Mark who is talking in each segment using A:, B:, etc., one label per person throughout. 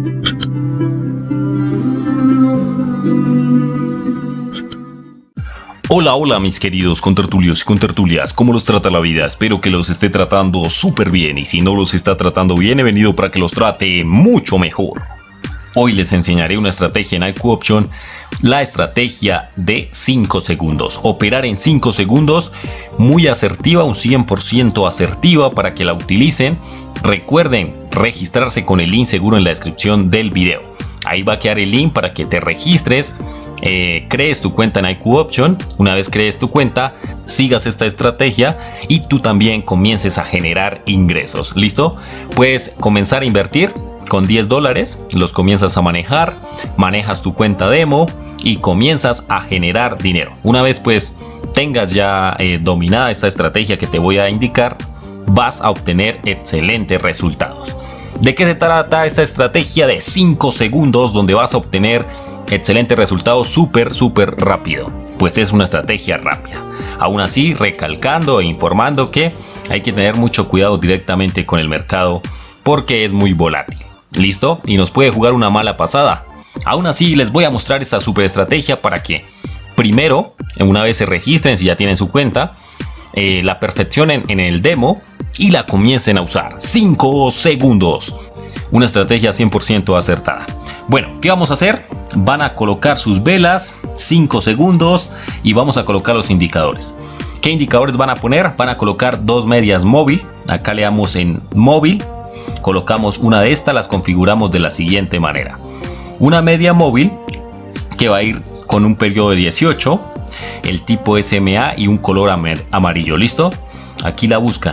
A: Hola, hola mis queridos contertulios y contertulias, ¿cómo los trata la vida? Espero que los esté tratando súper bien y si no los está tratando bien he venido para que los trate mucho mejor. Hoy les enseñaré una estrategia en IQ Option, la estrategia de 5 segundos. Operar en 5 segundos, muy asertiva, un 100% asertiva para que la utilicen. Recuerden registrarse con el link seguro en la descripción del video. Ahí va a quedar el link para que te registres, crees tu cuenta en IQ Option. Una vez crees tu cuenta, sigas esta estrategia y tú también comiences a generar ingresos. ¿Listo? Puedes comenzar a invertir con $10, los comienzas a manejar, manejas tu cuenta demo y comienzas a generar dinero. Una vez pues tengas ya dominada esta estrategia que te voy a indicar, vas a obtener excelentes resultados. ¿De qué se trata esta estrategia de 5 segundos donde vas a obtener excelentes resultados súper rápido? Pues es una estrategia rápida. Aún así, recalcando e informando que hay que tener mucho cuidado directamente con el mercado porque es muy volátil. ¿Listo? Y nos puede jugar una mala pasada. Aún así, les voy a mostrar esta super estrategia para que primero, una vez se registren, si ya tienen su cuenta, la perfeccionen en el demo y la comiencen a usar. 5 segundos. Una estrategia 100% acertada. Bueno, ¿qué vamos a hacer? Van a colocar sus velas, 5 segundos, y vamos a colocar los indicadores. ¿Qué indicadores van a poner? Van a colocar dos medias móvil. Acá le damos en móvil. Colocamos una de estas, las configuramos de la siguiente manera. Una media móvil que va a ir con un periodo de 18, el tipo SMA y un color amarillo. ¿Listo? Aquí la buscan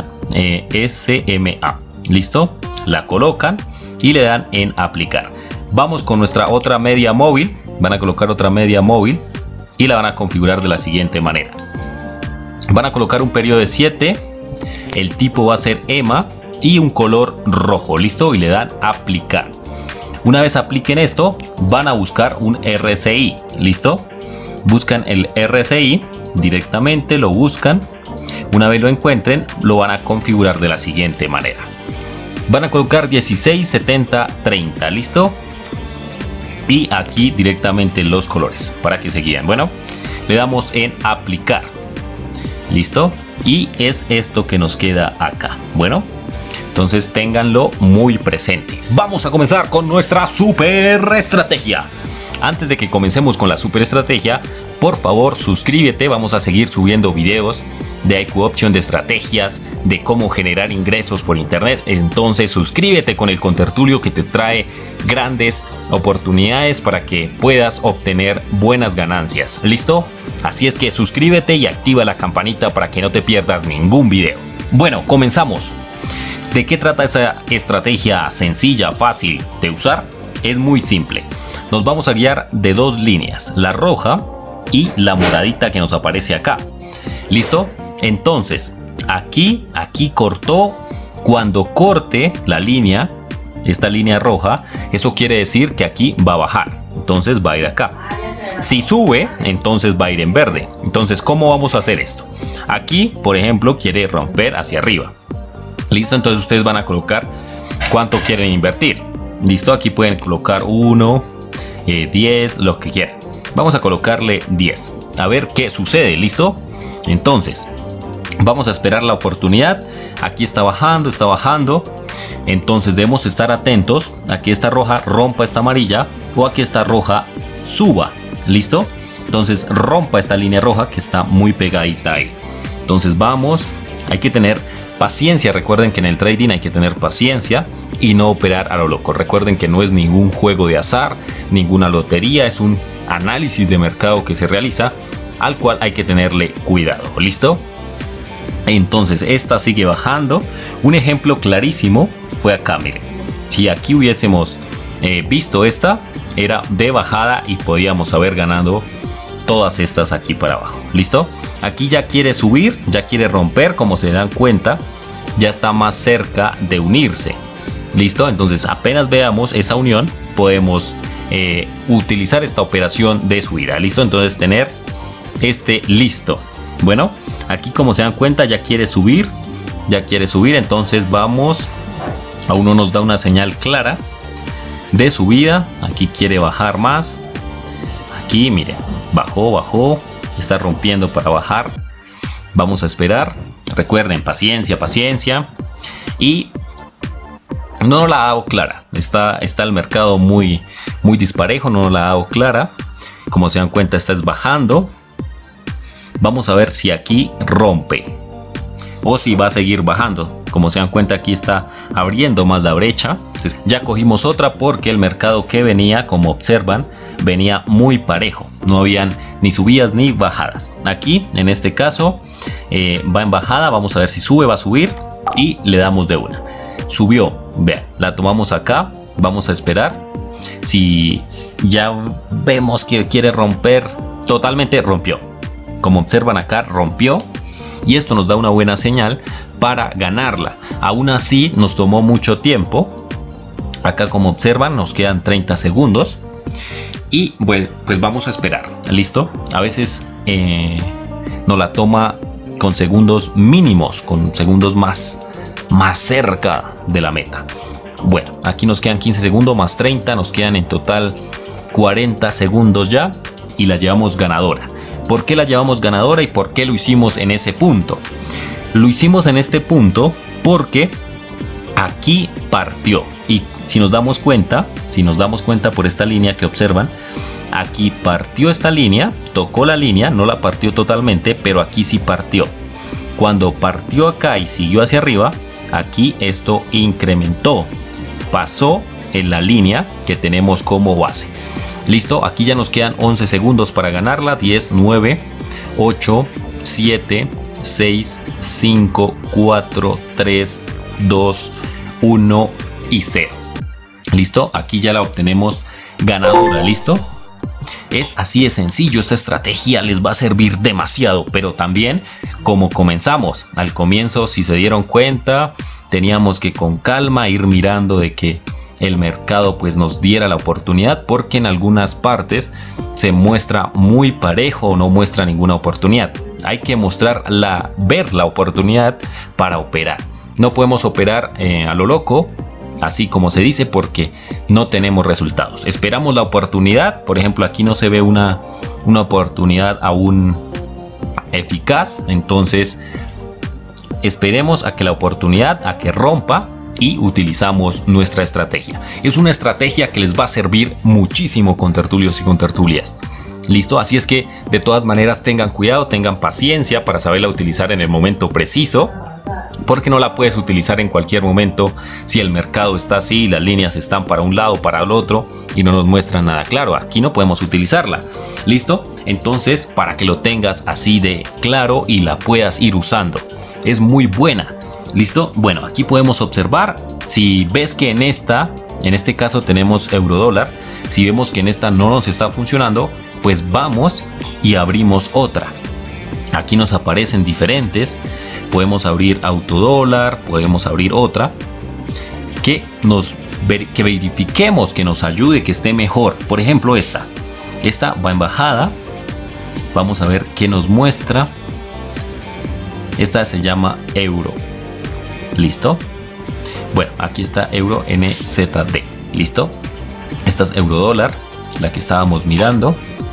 A: SMA. ¿Listo? La colocan y le dan en aplicar. Vamos con nuestra otra media móvil. Van a colocar otra media móvil y la van a configurar de la siguiente manera. Van a colocar un periodo de 7, el tipo va a ser EMA y un color rojo. ¿Listo? Y le dan aplicar. Una vez apliquen esto, van a buscar un RSI. ¿Listo? Buscan el RSI directamente, lo buscan. Una vez lo encuentren, lo van a configurar de la siguiente manera. Van a colocar 16, 70, 30. ¿Listo? Y aquí directamente los colores para que se guíen. Bueno, le damos en aplicar. ¿Listo? Y es esto que nos queda acá. Bueno, entonces ténganlo muy presente. Vamos a comenzar con nuestra super estrategia. Antes de que comencemos con la super estrategia, por favor suscríbete. Vamos a seguir subiendo videos de IQ Option, de estrategias, de cómo generar ingresos por internet. Entonces suscríbete con el contertulio que te trae grandes oportunidades para que puedas obtener buenas ganancias. ¿Listo? Así es que suscríbete y activa la campanita para que no te pierdas ningún video. Bueno, comenzamos. ¿De qué trata esta estrategia sencilla, fácil de usar? Es muy simple. Nos vamos a guiar de dos líneas, la roja y la moradita que nos aparece acá. ¿Listo? Entonces, aquí cortó. Cuando corte la línea, esta línea roja, eso quiere decir que aquí va a bajar. Entonces va a ir acá. Si sube, entonces va a ir en verde. Entonces, ¿cómo vamos a hacer esto? Aquí, por ejemplo, quiere romper hacia arriba. ¿Listo? Entonces ustedes van a colocar cuánto quieren invertir. ¿Listo? Aquí pueden colocar 1, 10, lo que quieran. Vamos a colocarle 10. A ver qué sucede. ¿Listo? Entonces, vamos a esperar la oportunidad. Aquí está bajando, está bajando. Entonces debemos estar atentos a que esta roja rompa esta amarilla o a que esta roja suba. ¿Listo? Entonces rompa esta línea roja que está muy pegadita ahí. Entonces vamos. Hay que tener paciencia. Recuerden que en el trading hay que tener paciencia y no operar a lo loco. Recuerden que no es ningún juego de azar, ninguna lotería, es un análisis de mercado que se realiza al cual hay que tenerle cuidado. ¿Listo? Entonces esta sigue bajando. Un ejemplo clarísimo fue acá, miren. Si aquí hubiésemos visto esta, era de bajada y podíamos haber ganado todas estas aquí para abajo. ¿Listo? Aquí ya quiere subir, ya quiere romper, como se dan cuenta, ya está más cerca de unirse. ¿Listo? Entonces apenas veamos esa unión, podemos utilizar esta operación de subida. ¿Listo? Entonces tener listo. Bueno, aquí como se dan cuenta ya quiere subir, entonces vamos, aún no nos da una señal clara. de subida. Aquí quiere bajar más. Aquí miren, bajó, está rompiendo para bajar. Vamos a esperar. Recuerden, paciencia, paciencia. Y no nos la ha dado clara. Está el mercado muy disparejo, no nos la ha dado clara. Como se dan cuenta, esta es bajando. Vamos a ver si aquí rompe o si va a seguir bajando. Como se dan cuenta, aquí está abriendo más la brecha. Ya cogimos otra porque el mercado que venía, como observan, venía muy parejo. No habían ni subidas ni bajadas. Aquí, en este caso, va en bajada. Vamos a ver si sube, va a subir y le damos de una. Subió, vean, la tomamos acá. Vamos a esperar. Si ya vemos que quiere romper, totalmente rompió. Como observan acá, rompió. Y esto nos da una buena señal para ganarla. Aún así nos tomó mucho tiempo. Acá, como observan, nos quedan 30 segundos. Y bueno, pues vamos a esperar. ¿Listo? A veces nos la toma con segundos mínimos, con segundos más cerca de la meta. Bueno, aquí nos quedan 15 segundos más 30. Nos quedan en total 40 segundos ya. Y la llevamos ganadora. ¿Por qué la llevamos ganadora y por qué lo hicimos en ese punto? Lo hicimos en este punto porque aquí partió. Y si nos damos cuenta por esta línea que observan, aquí partió esta línea, tocó la línea, no la partió totalmente, pero aquí sí partió. Cuando partió acá y siguió hacia arriba, aquí esto incrementó, pasó en la línea que tenemos como base. Listo, aquí ya nos quedan 11 segundos para ganarla. 10, 9, 8, 7, 6, 5, 4, 3, 2, 1 y 0. Listo, aquí ya la obtenemos ganadora. Listo. Es así de sencillo. Esta estrategia les va a servir demasiado, pero también como comenzamos. Al comienzo, si se dieron cuenta, teníamos que con calma ir mirando de que el mercado pues nos diera la oportunidad, porque en algunas partes se muestra muy parejo o no muestra ninguna oportunidad. Hay que ver la oportunidad para operar. No podemos operar a lo loco, así como se dice, porque no tenemos resultados. Esperamos la oportunidad. Por ejemplo, aquí no se ve una oportunidad aún eficaz. Entonces esperemos a que la oportunidad, a que rompa, y utilizamos nuestra estrategia. Es una estrategia que les va a servir muchísimo con tertulios y con tertulias. Listo, así es que de todas maneras tengan cuidado, tengan paciencia para saberla utilizar en el momento preciso, porque no la puedes utilizar en cualquier momento si el mercado está así, las líneas están para un lado, para el otro y no nos muestran nada claro. Aquí no podemos utilizarla. ¿Listo? Entonces, para que lo tengas así de claro y la puedas ir usando. Es muy buena. ¿Listo? Bueno, aquí podemos observar. Si ves que en este caso tenemos euro-dólar. Si vemos que en esta no nos está funcionando, pues vamos y abrimos otra. Aquí nos aparecen diferentes. Podemos abrir autodólar, podemos abrir otra que verifiquemos, que nos ayude, que esté mejor. Por ejemplo, esta va en bajada. Vamos a ver qué nos muestra. Esta se llama euro. ¿Listo? Bueno, aquí está euro NZD. ¿Listo? Esta es euro dólar, la que estábamos mirando.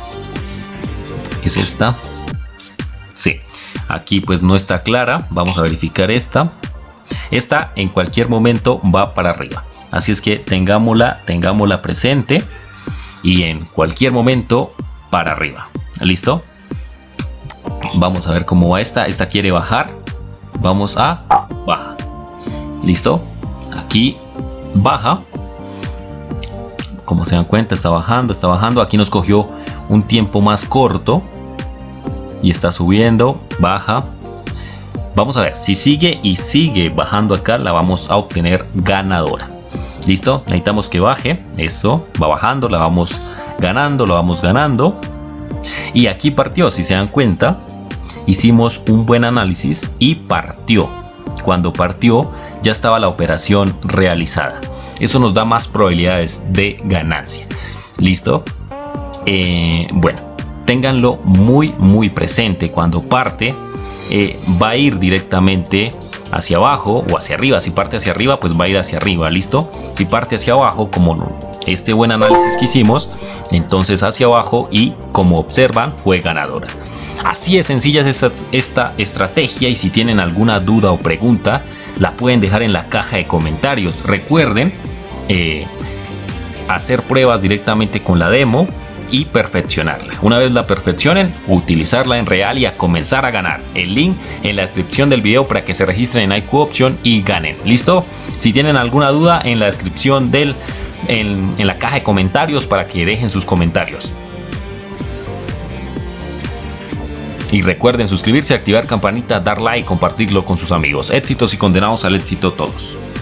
A: Es esta. Sí. Aquí pues no está clara. Vamos a verificar esta. Esta en cualquier momento va para arriba. Así es que tengámosla presente. Y en cualquier momento para arriba. ¿Listo? Vamos a ver cómo va esta. Esta quiere bajar. Vamos a baja. ¿Listo? Aquí baja. Como se dan cuenta, está bajando, está bajando. Aquí nos cogió un tiempo más corto. Y está subiendo, baja. Vamos a ver, si sigue y sigue bajando acá, la vamos a obtener ganadora. ¿Listo? Necesitamos que baje. Eso, va bajando, la vamos ganando, lo vamos ganando. Y aquí partió, si se dan cuenta. Hicimos un buen análisis y partió. Cuando partió, ya estaba la operación realizada. Eso nos da más probabilidades de ganancia. ¿Listo? Bueno, ténganlo muy presente. Cuando parte, va a ir directamente hacia abajo o hacia arriba. Si parte hacia arriba, pues va a ir hacia arriba. ¿Listo? Si parte hacia abajo, como este buen análisis que hicimos, entonces hacia abajo, y como observan fue ganadora. Así de sencilla es esta estrategia, y si tienen alguna duda o pregunta la pueden dejar en la caja de comentarios. Recuerden hacer pruebas directamente con la demo y perfeccionarla. Una vez la perfeccionen, utilizarla en real y a comenzar a ganar. El link en la descripción del video para que se registren en IQ Option y ganen. ¿Listo? Si tienen alguna duda, en la descripción en la caja de comentarios para que dejen sus comentarios. Y recuerden suscribirse, activar campanita, dar like, compartirlo con sus amigos. Éxitos y condenados al éxito todos.